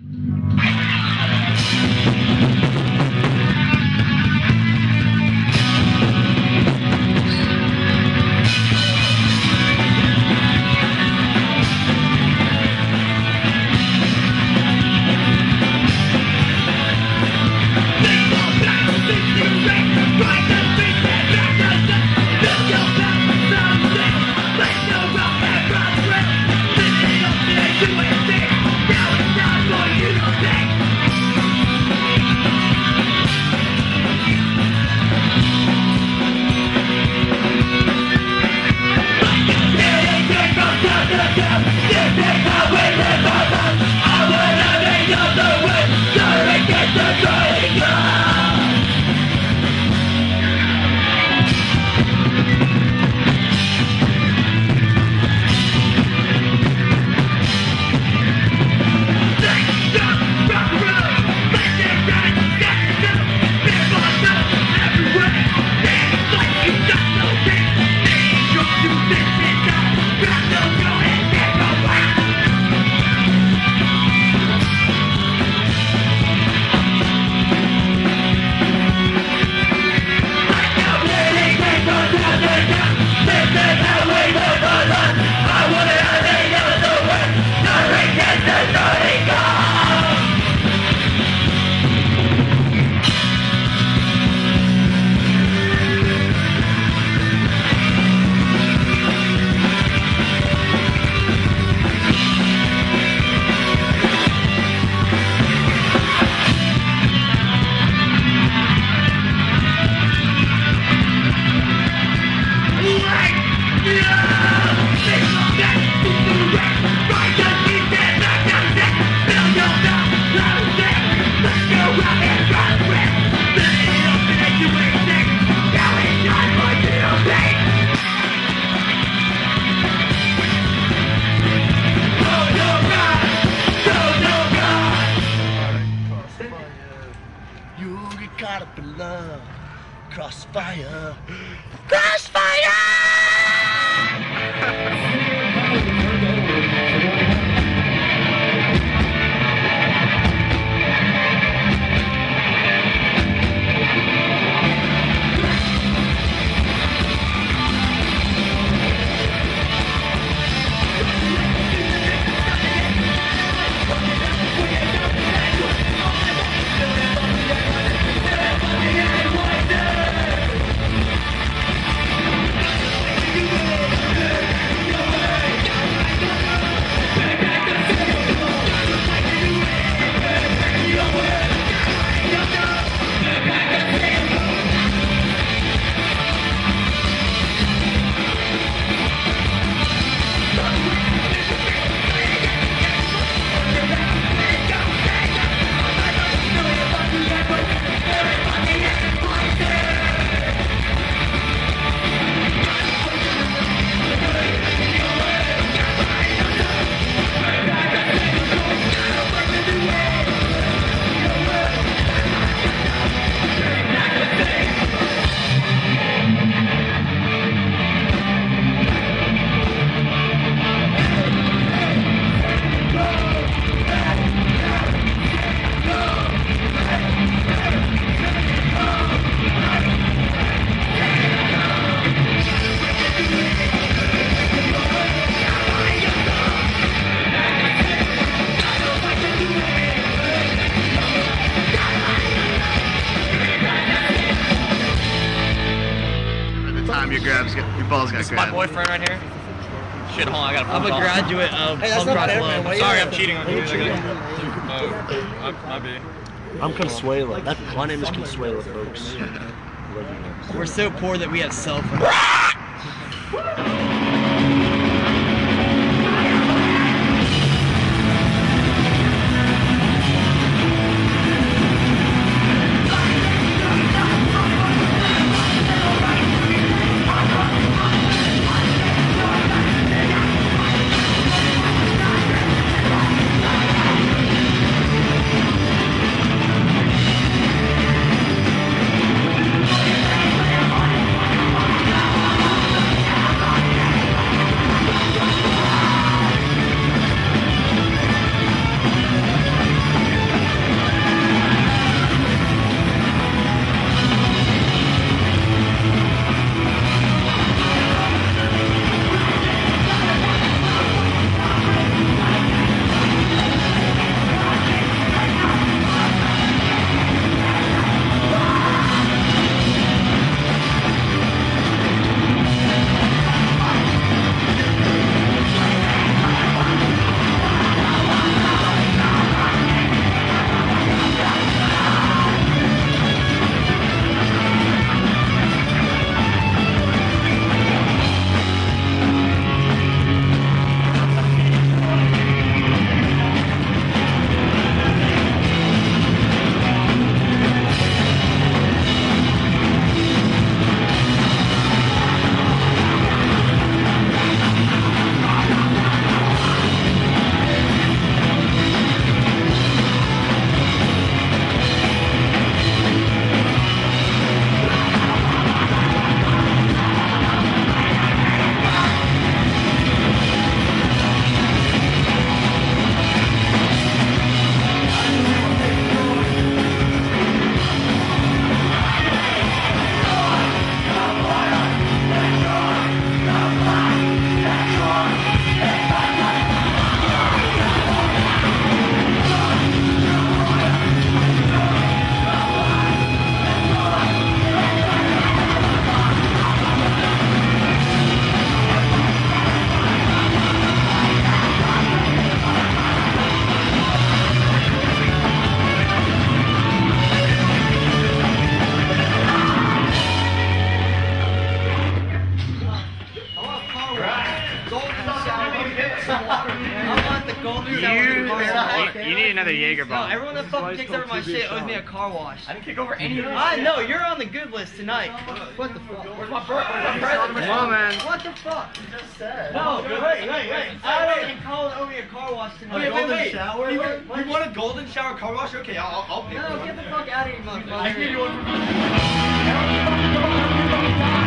Crossfire! Crossfire! Your balls got grabbed. My boyfriend right here. Shit, hold on, I gotta. I'm a graduate of Punk Rock Club. Sorry, I'm cheating on you. Might be. I'm Consuelo. My name is Consuelo, folks. We're so poor that we have cell phones. I want the golden shower car wash. You need another Jaeger No, bomb. everyone that fucking kicks over my shit owes me a car wash. I didn't kick over any of I know, you're on the good list tonight. What the fuck? Where's my present? Come on, man. What the fuck? You just said. No, wait. I don't even call it owe me a car wash tonight. Wait. Shower? You want a golden shower car wash? Okay, I'll pay for No, one. get the fuck out of here, motherfucker. I can give you one for